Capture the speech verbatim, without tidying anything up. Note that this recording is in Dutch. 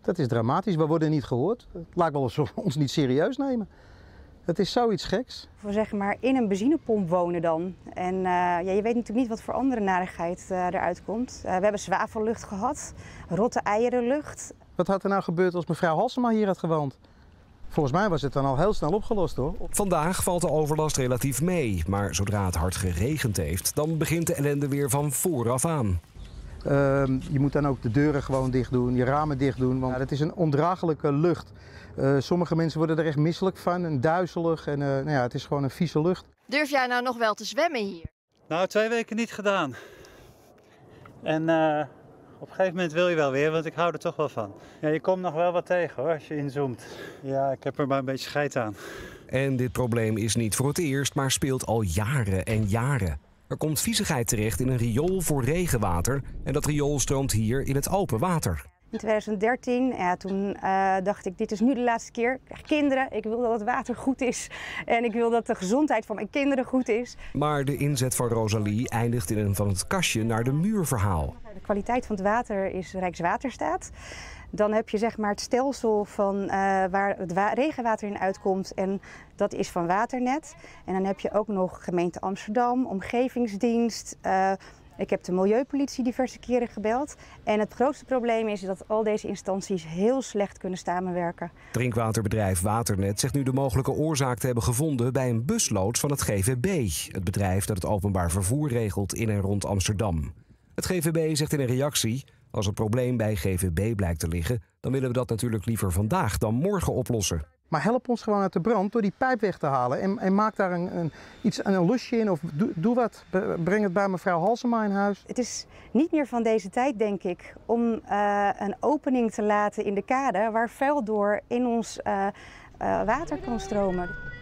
Dat is dramatisch, we worden niet gehoord. Het lijkt wel alsof we ons niet serieus nemen. Het is zoiets geks. We zeg maar in een benzinepomp wonen dan. En uh, ja, je weet natuurlijk niet wat voor andere narigheid uh, eruit komt. Uh, we hebben zwavellucht gehad, rotte eierenlucht. Wat had er nou gebeurd als mevrouw Halsema hier had gewoond? Volgens mij was het dan al heel snel opgelost hoor. Vandaag valt de overlast relatief mee, maar zodra het hard geregend heeft, dan begint de ellende weer van vooraf aan. Uh, je moet dan ook de deuren gewoon dicht doen, je ramen dicht doen, want het is een ondraaglijke lucht. Uh, sommige mensen worden er echt misselijk van en duizelig en uh, nou ja, het is gewoon een vieze lucht. Durf jij nou nog wel te zwemmen hier? Nou, twee weken niet gedaan. En uh, op een gegeven moment wil je wel weer, want ik hou er toch wel van. Ja, je komt nog wel wat tegen hoor, als je inzoomt. Ja, ik heb er maar een beetje scheid aan. En dit probleem is niet voor het eerst, maar speelt al jaren en jaren. Er komt viezigheid terecht in een riool voor regenwater en dat riool stroomt hier in het open water. In twintig dertien, ja, toen uh, dacht ik, dit is nu de laatste keer. Ik krijg kinderen, ik wil dat het water goed is en ik wil dat de gezondheid van mijn kinderen goed is. Maar de inzet van Rosalie eindigt in een van het kastje naar de muur verhaal. De kwaliteit van het water is Rijkswaterstaat. Dan heb je zeg maar het stelsel van uh, waar het wa regenwater in uitkomt en dat is van Waternet. En dan heb je ook nog gemeente Amsterdam, omgevingsdienst. Uh, ik heb de milieupolitie diverse keren gebeld. En het grootste probleem is dat al deze instanties heel slecht kunnen samenwerken. Drinkwaterbedrijf Waternet zegt nu de mogelijke oorzaak te hebben gevonden bij een busloods van het G V B. Het bedrijf dat het openbaar vervoer regelt in en rond Amsterdam. Het G V B zegt in een reactie: als het probleem bij G V B blijkt te liggen, dan willen we dat natuurlijk liever vandaag dan morgen oplossen. Maar help ons gewoon uit de brand door die pijp weg te halen en, en maak daar een, een, iets, een lusje in of doe, doe wat. Breng het bij mevrouw Halsema in huis. Het is niet meer van deze tijd, denk ik, om uh, een opening te laten in de kade waar vuil door in ons uh, uh, water kan stromen.